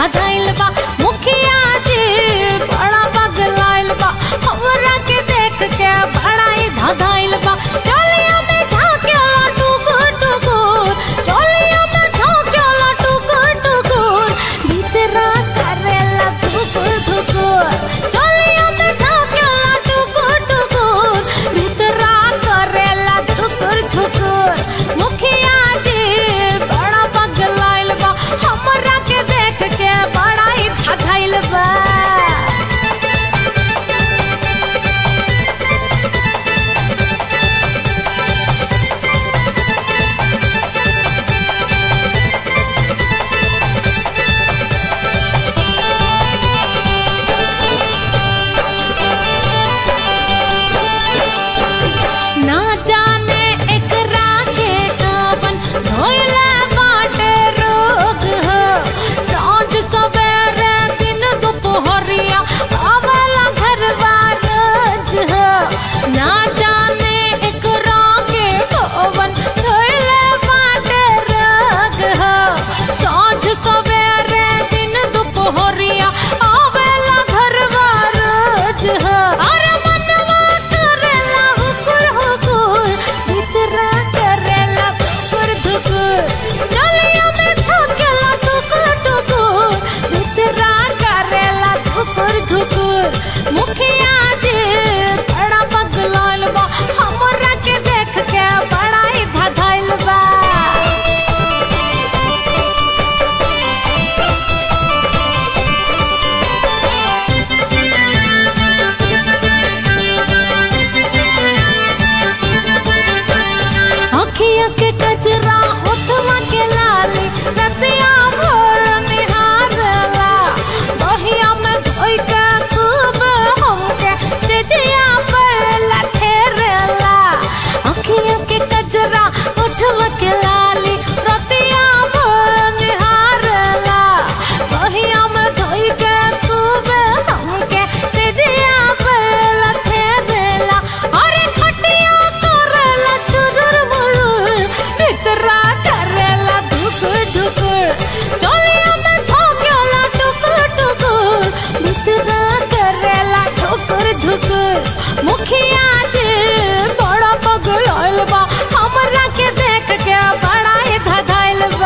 धधाइल बा। मुखिया जी बड़ा पगलाइल बा, हमरा के देख के बड़ा ही धधाइल बा। चलिया में झाँकेला टुकुर टुकुर, चलिया में झाँकेला टुकुर टुकुर, भीतरा करेला धुकुर धुकुर। चलिया में झाँकेला टुकुर टुकुर, भीतरा करेला धुकुर धुकुर। मुखिया जी बड़ा पगलाइल बा, हमरा के देख के बड़ा ही धधाइल बा। ना जाने एकरा के कवन धोइले बाटे रोग हो, सांझ सवेरे दिन दुपहरिया आवेला घरवा रोज हो। ना जाने एकरा के कवन धोइले बाटे रोग हो, सांझ सवेरे दिन दुपहरिया आवेला घरवा रोज हो। अरे मनवा करेला हुकुर हुकुर, भीतरा करेला धुकुर धुकुर। चलिया में झाँकेला टुकुर टुकुर, भीतरा करेला धुकुर धुकुर। मुखिया जी बड़ा पगलाइल बा, हमरा के देख के बड़ा ही धधाइल बा। अखिया के कजरा होठवा के लाली, रतिया भर निहारला, बहिया में धोई के खूब हमके तेजिया पर लठेरला। अखिया के कजरा होठवा के लाली, रतिया भर निहारला, बहिया में धोई के खूब हमके तेजिया पर लठेरला। अरे खटिया करेला चुरुर मुरुर, भीतरा करेला धुकुर धुकुर। चलिया में झाँकेला टुकुर टुकुर, भीतरा करेला धुकुर धुकुर। मुखिया जी बड़ा पगलाइल बा, हमरा के देख के बड़ा ही धधाइल बा।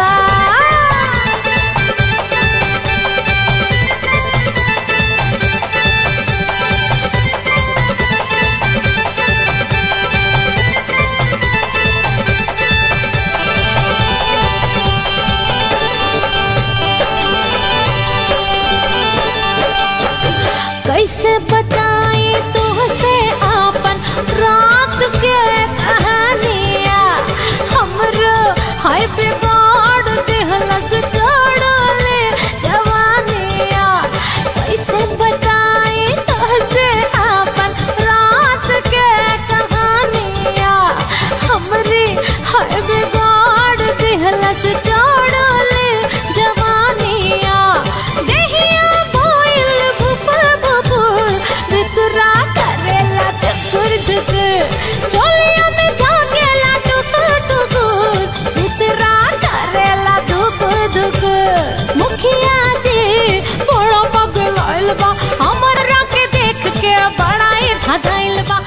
कैसे बताई तुहसे आपन रात के कहानिया, हमरो हाय बिगाड़ देहलस जोड़ले जवानिया। कैसे बताई तुहसे आपन रात के कहानिया, हमरी हाय बिगाड़ देहलस जोड़ले जवानिया। देहिया भइल भुपुर भुपुर, भीतरा करेला धुकुर धुकुर। चलिया में झाँकेला टुकुर टुकुर, भीतरा करेला धुकुर धुकुर। मुखिया जी बड़ा पगलाइल बा, हमरा के देख के बड़ा ही धधाइल बा।